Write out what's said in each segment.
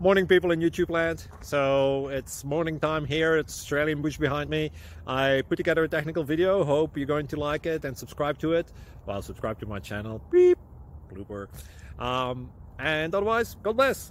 Morning people in YouTube land. So it's morning time here. It's Australian bush behind me. I put together a technical video. Hope you're going to like it and subscribe to it. Well, subscribe to my channel. Beep. Blooper. And otherwise, God bless.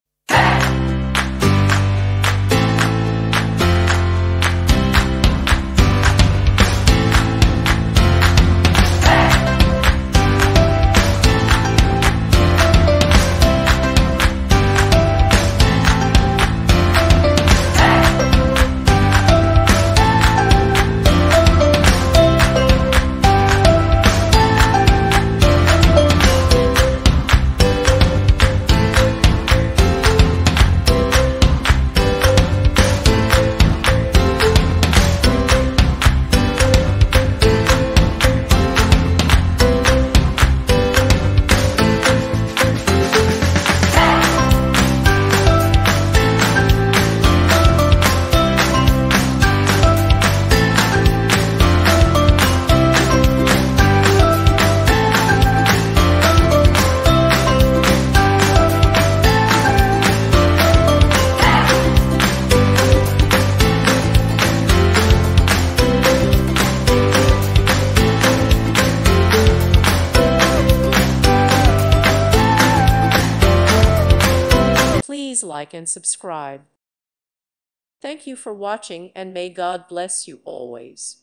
Please like and subscribe. Thank you for watching, and may God bless you always.